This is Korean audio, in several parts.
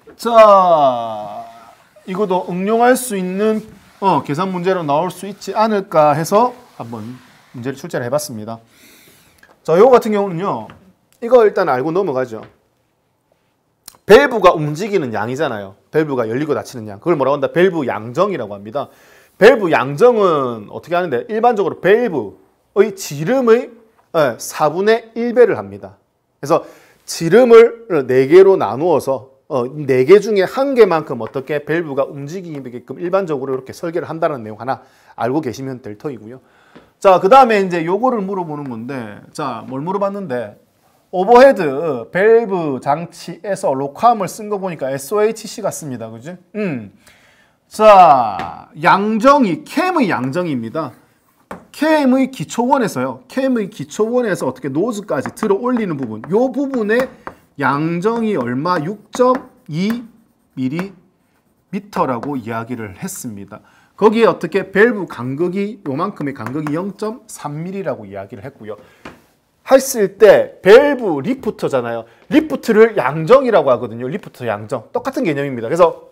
자, 이것도 응용할 수 있는 계산 문제로 나올 수 있지 않을까 해서 한번 문제를 출제를 해봤습니다. 자, 요거 같은 경우는요. 이거 일단 알고 넘어가죠. 밸브가 움직이는 양이잖아요. 밸브가 열리고 닫히는 양. 그걸 뭐라고 한다? 밸브 양정이라고 합니다. 밸브 양정은 어떻게 하는데? 일반적으로 밸브의 지름의 4분의 1배를 합니다. 그래서 지름을 4개로 나누어서 4개 중에 1개만큼 어떻게 밸브가 움직이게끔 일반적으로 이렇게 설계를 한다는 내용 하나 알고 계시면 될 터이고요. 자, 그 다음에 이제 요거를 물어보는 건데, 자, 뭘 물어봤는데, 오버헤드 밸브 장치에서 로크암을 쓴 거 보니까 SOHC 같습니다. 그지? 자, 양정이, 캠의 양정입니다. 캠의 기초원에서요. 캠의 기초원에서 어떻게 노즈까지 들어 올리는 부분. 요 부분에 양정이 얼마? 6.2mm라고 이야기를 했습니다. 거기에 어떻게 밸브 간격이 요만큼의 간격이 0.3mm라고 이야기를 했고요. 했을 때 밸브 리프터잖아요. 리프트를 양정이라고 하거든요. 리프터 양정. 똑같은 개념입니다. 그래서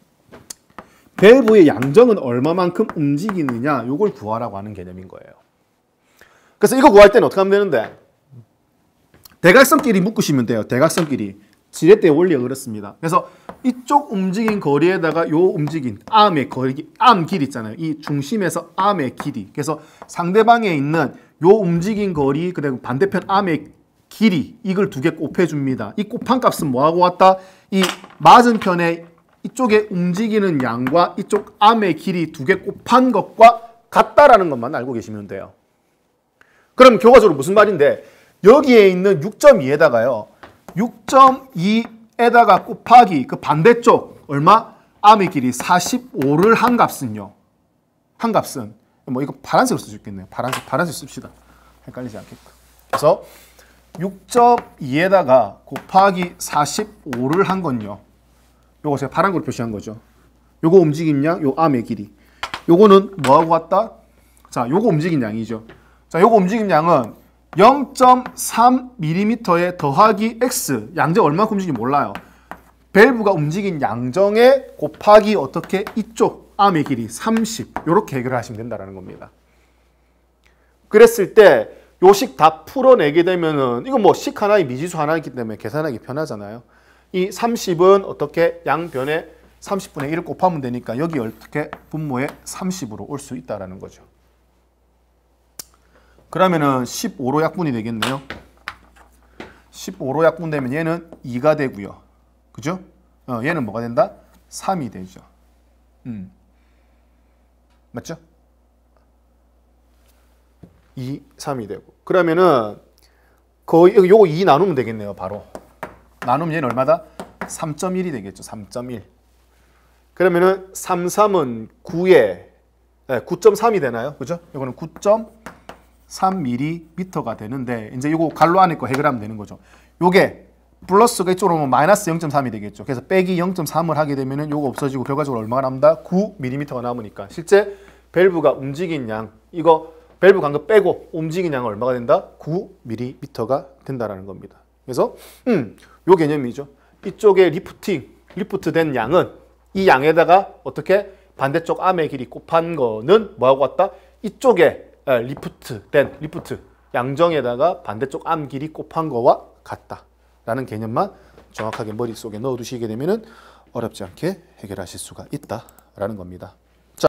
밸브의 양정은 얼마만큼 움직이느냐 요걸 구하라고 하는 개념인 거예요. 그래서 이거 구할 때는 어떻게 하면 되는데 대각선끼리 묶으시면 돼요. 대각선끼리. 지렛대 원리가 그렇습니다. 그래서 이쪽 움직인 거리에다가 요 움직인 암의 거리, 암 길이 있잖아요. 이 중심에서 암의 길이. 그래서 상대방에 있는 요 움직인 거리 그리고 반대편 암의 길이 이걸 2개 곱해줍니다. 이 곱한 값은 뭐하고 왔다? 이 맞은편에 이쪽에 움직이는 양과 이쪽 암의 길이 2개 곱한 것과 같다라는 것만 알고 계시면 돼요. 그럼 교과적으로 무슨 말인데 여기에 있는 6.2에다가요. 6.2에다가 곱하기 그 반대쪽 얼마? 암의 길이 45를 한 값은요. 한 값은 뭐 이거 파란색으로 쓸 수 있겠네요. 파란색 씁시다. 헷갈리지 않게끔. 그래서 6.2에다가 곱하기 45를 한 건요. 요거 제가 파란 걸로 표시한 거죠. 요거 움직인 양, 요 암의 길이. 요거는 뭐하고 같다? 자, 요거 움직인 양이죠. 자, 요거 움직인 양은 0.3mm에 더하기 x. 양정 얼마큼 움직인지 몰라요. 밸브가 움직인 양정에 곱하기 어떻게 이쪽 암의 길이 30. 요렇게 해결을 하시면 된다는 겁니다. 그랬을 때 요 식 다 풀어내게 되면은 이거 뭐 식 하나에 미지수 하나 있기 때문에 계산하기 편하잖아요. 이 30은 어떻게 양변에 30분의 1을 곱하면 되니까 여기 어떻게 분모에 30으로 올 수 있다라는 거죠. 그러면은 15로 약분이 되겠네요. 15로 약분되면 얘는 2가 되고요. 그죠? 얘는 뭐가 된다? 3이 되죠. 맞죠? 2, 3이 되고. 그러면은 거의 요거 2 나누면 되겠네요. 바로. 나누면 얘는 얼마다? 3.1이 되겠죠. 3.1. 그러면은 3, 3은 9에 9.3이 되나요? 그죠? 이거는 9.3mm가 되는데 이제 이거 갈로 안에 거 해결하면 되는 거죠. 요게 플러스가 이쪽으로 오면 마이너스 0.3이 되겠죠. 그래서 빼기 0.3을 하게 되면은 요거 없어지고 결과적으로 얼마가 남다? 9mm가 남으니까 실제 밸브가 움직인 양 이거 밸브 간격 빼고 움직인 양은 얼마가 된다? 9mm가 된다라는 겁니다. 그래서 요 개념이죠. 이쪽에 리프트된 양은 이 양에다가 어떻게 반대쪽 암의 길이 곱한 거는 뭐하고 같다? 이쪽에 리프트 양정에다가 반대쪽 암 길이 곱한 거와 같다라는 개념만 정확하게 머릿속에 넣어두시게 되면은 어렵지 않게 해결하실 수가 있다라는 겁니다.